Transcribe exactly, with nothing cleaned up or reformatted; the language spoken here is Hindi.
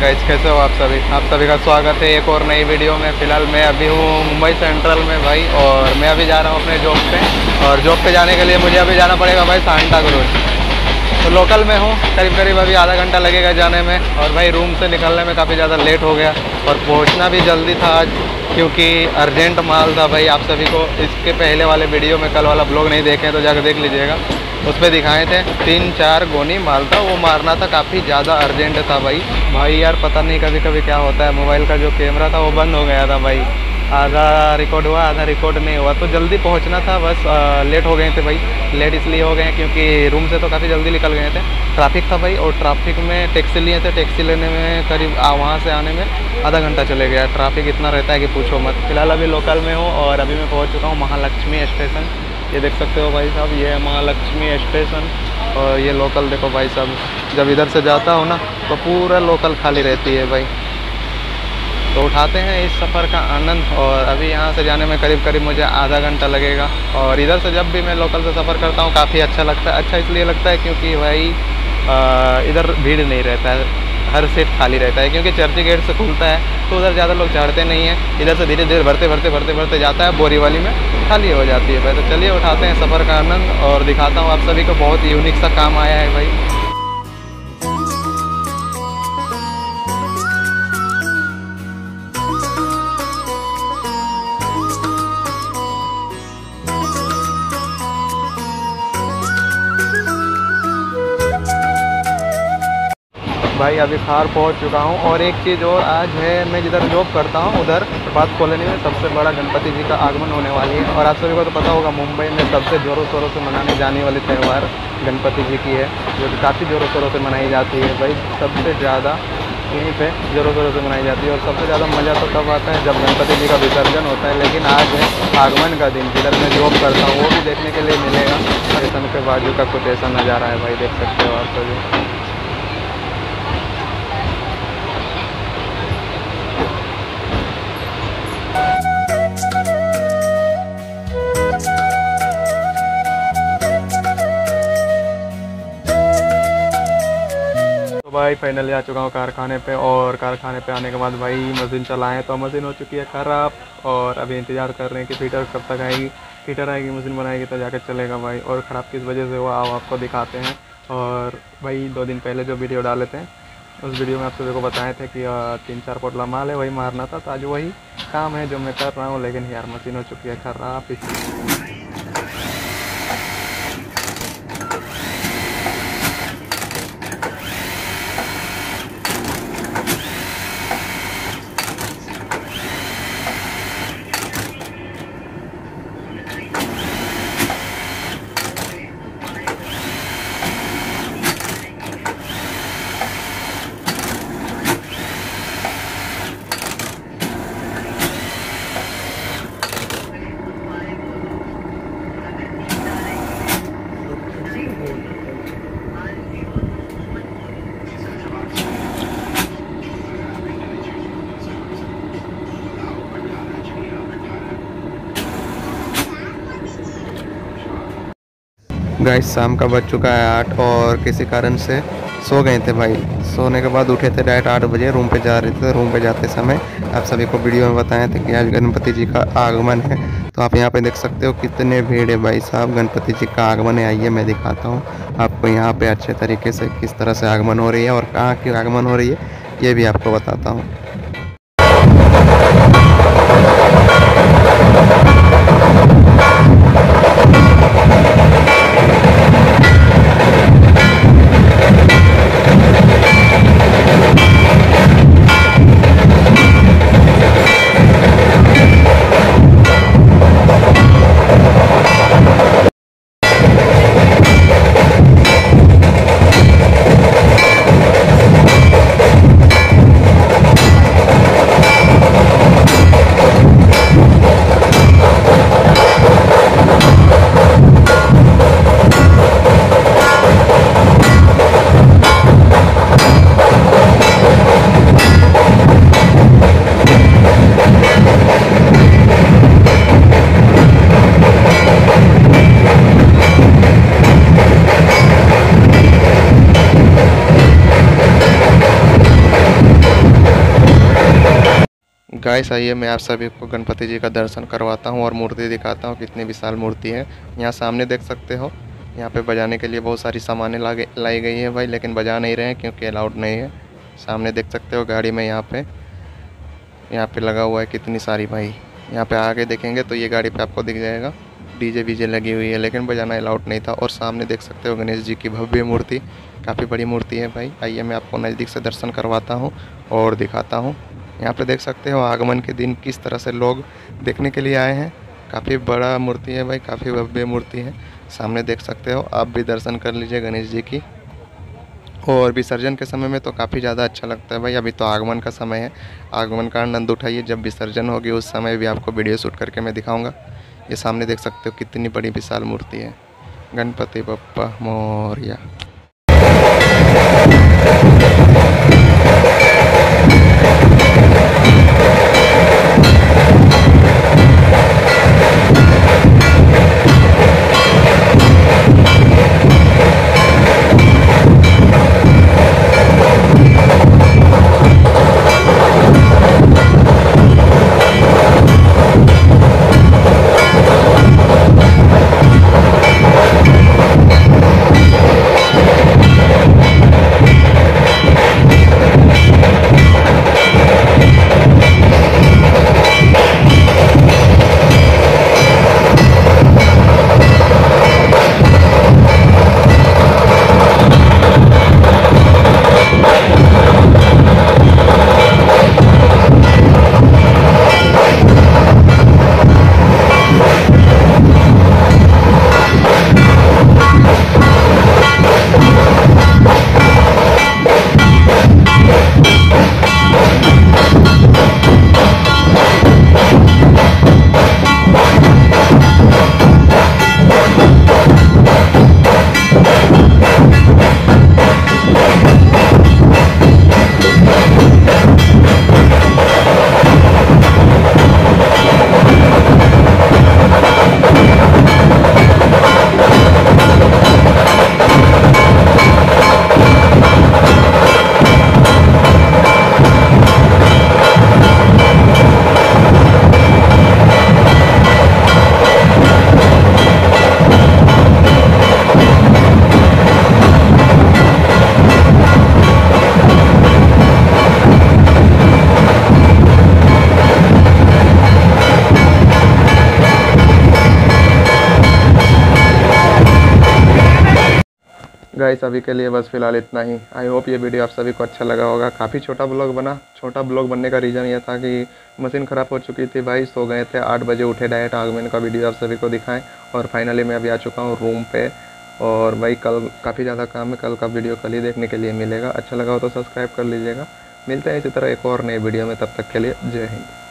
गाइस, कैसे हो आप सभी। आप सभी का स्वागत है एक और नई वीडियो में। फ़िलहाल मैं अभी हूँ मुंबई सेंट्रल में भाई, और मैं अभी जा रहा हूँ अपने जॉब पे। और जॉब पे जाने के लिए मुझे अभी जाना पड़ेगा भाई सांता क्रूज। तो लोकल में हूँ, करीब करीब अभी आधा घंटा लगेगा जाने में। और भाई रूम से निकलने में काफ़ी ज़्यादा लेट हो गया, और पहुँचना भी जल्दी था आज, क्योंकि अर्जेंट माल था भाई। आप सभी को इसके पहले वाले वीडियो में, कल वाला ब्लॉग नहीं देखे तो जाकर देख लीजिएगा, उस पर दिखाए थे तीन चार गोनी माल था, वो मारना था, काफ़ी ज़्यादा अर्जेंट था भाई। भाई यार पता नहीं कभी कभी क्या होता है, मोबाइल का जो कैमरा था वो बंद हो गया था भाई। आधा रिकॉर्ड हुआ, आधा रिकॉर्ड नहीं हुआ। तो जल्दी पहुंचना था, बस आ, लेट हो गए थे भाई। लेट इसलिए हो गए क्योंकि रूम से तो काफ़ी जल्दी निकल गए थे, ट्रैफिक था भाई। और ट्रैफिक में टैक्सी लिए थे, टैक्सी लेने में करीब वहाँ से आने में आधा घंटा चले गया। ट्रैफिक इतना रहता है कि पूछो मत। फिलहाल अभी लोकल में हूँ, और अभी मैं पहुँच चुका हूँ महालक्ष्मी स्टेशन। ये देख सकते हो भाई साहब, ये है महालक्ष्मी स्टेशन। और ये लोकल देखो भाई साहब, जब इधर से जाता हूँ ना तो पूरा लोकल खाली रहती है भाई। तो उठाते हैं इस सफ़र का आनंद। और अभी यहाँ से जाने में करीब करीब मुझे आधा घंटा लगेगा। और इधर से जब भी मैं लोकल से सफ़र करता हूँ काफ़ी अच्छा लगता है। अच्छा इसलिए लगता है क्योंकि भाई इधर भीड़ नहीं रहता है, हर सीट खाली रहता है, क्योंकि चर्ची गेट से खुलता है तो उधर ज़्यादा लोग चढ़ते नहीं हैं। इधर से धीरे धीरे भरते भरते भरते भरते जाता है, बोरी वाली में खाली हो जाती है भाई। तो चलिए उठाते हैं सफ़र का आनंद, और दिखाता हूँ आप सभी को बहुत यूनिक सा काम आया है भाई। भाई अभी खार पहुंच चुका हूं। और एक चीज़ और आज है, मैं जिधर जॉब करता हूं उधर प्रभात कॉलोनी में सबसे बड़ा गणपति जी का आगमन होने वाली है। और आप सभी को तो पता होगा मुंबई में सबसे ज़ोरों शोरों से मनाने जाने वाली त्यौहार गणपति जी की है, जो कि काफ़ी ज़ोरों शोरों से मनाई जाती है भाई। सबसे ज़्यादा यहीं पे ज़ोरों शोरों से मनाई जाती है। और सबसे ज़्यादा मज़ा तो तब आता है जब गणपति जी का विसर्जन होता है। लेकिन आज है आगमन का दिन, जिधर मैं जॉब करता हूँ वो भी देखने के लिए मिलेगा। स्टेशन के बाजू का कुछ ऐसा नज़ारा है भाई, देख सकते हो आप सभी। भाई फाइनली आ चुका हूँ कारखाने पे। और कारखाने पे आने के बाद भाई मशीन चलाएं तो मशीन हो चुकी है ख़राब। और अभी इंतज़ार कर रहे हैं कि फीटर कब तक आएगी। फीटर आएगी, मशीन बनाएगी तो जाकर चलेगा भाई। और ख़राब किस वजह से हुआ आओ आपको दिखाते हैं। और भाई दो दिन पहले जो वीडियो डाले थे उस वीडियो में आप सभी को बताए थे कि तीन चार पोटला माल है, वही मारना था। तो आज वही काम है जो मैं कर रहा हूँ। लेकिन यार मशीन हो चुकी है ख़राब। गाइस शाम का बज चुका है आठ, और किसी कारण से सो गए थे भाई। सोने के बाद उठे थे डायरेक्ट आठ बजे, रूम पे जा रहे थे। रूम पे जाते समय आप सभी को वीडियो में बताए थे कि आज गणपति जी का आगमन है। तो आप यहाँ पे देख सकते हो कितने भीड़ है भाई साहब। गणपति जी का आगमन है, आइए मैं दिखाता हूँ आपको यहाँ पे अच्छे तरीके से किस तरह से आगमन हो रही है और कहाँ की आगमन हो रही है ये भी आपको बताता हूँ। गाइस आइए मैं आप सभी को गणपति जी का दर्शन करवाता हूँ और मूर्ति दिखाता हूँ, कितनी विशाल मूर्ति है। यहाँ सामने देख सकते हो, यहाँ पे बजाने के लिए बहुत सारी सामानें लागे लाई गई है भाई, लेकिन बजा नहीं रहे हैं क्योंकि अलाउड नहीं है। सामने देख सकते हो गाड़ी में यहाँ पे यहाँ पे लगा हुआ है कितनी सारी भाई। यहाँ पे आगे देखेंगे तो ये गाड़ी पे आपको दिख जाएगा डीजे वीजे लगी हुई है, लेकिन बजाना अलाउड नहीं था। और सामने देख सकते हो गणेश जी की भव्य मूर्ति, काफ़ी बड़ी मूर्ति है भाई। आइए मैं आपको नज़दीक से दर्शन करवाता हूँ और दिखाता हूँ। यहाँ पे देख सकते हो आगमन के दिन किस तरह से लोग देखने के लिए आए हैं। काफ़ी बड़ा मूर्ति है भाई, काफ़ी भव्य मूर्ति है। सामने देख सकते हो, आप भी दर्शन कर लीजिए गणेश जी की। और विसर्जन के समय में तो काफ़ी ज़्यादा अच्छा लगता है भाई। अभी तो आगमन का समय है, आगमन का आनंद उठाइए। जब विसर्जन होगी उस समय भी आपको वीडियो शूट करके मैं दिखाऊंगा। ये सामने देख सकते हो कितनी बड़ी विशाल मूर्ति है। गणपति बप्पा मोरया। गाइस अभी के लिए बस फिलहाल इतना ही। आई होप ये वीडियो आप सभी को अच्छा लगा होगा। काफ़ी छोटा ब्लॉग बना। छोटा ब्लॉग बनने का रीज़न ये था कि मशीन ख़राब हो चुकी थी भाई, सो गए थे, आठ बजे उठे, डायरेक्ट आगमन का वीडियो आप सभी को दिखाएं। और फाइनली मैं अभी आ चुका हूँ रूम पे। और भाई कल काफ़ी ज़्यादा काम है, कल का वीडियो कल ही देखने के लिए मिलेगा। अच्छा लगा हो तो सब्सक्राइब कर लीजिएगा। मिलते हैं इसी तरह एक और नई वीडियो में, तब तक के लिए जय हिंद।